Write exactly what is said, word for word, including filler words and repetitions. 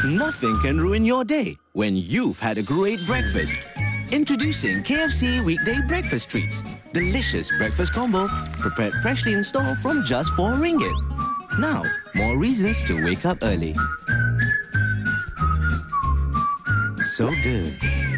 Nothing can ruin your day when you've had a great breakfast. Introducing K F C Weekday Breakfast Treats. Delicious breakfast combo prepared freshly in store from just four ringgit. Now, more reasons to wake up early. So good.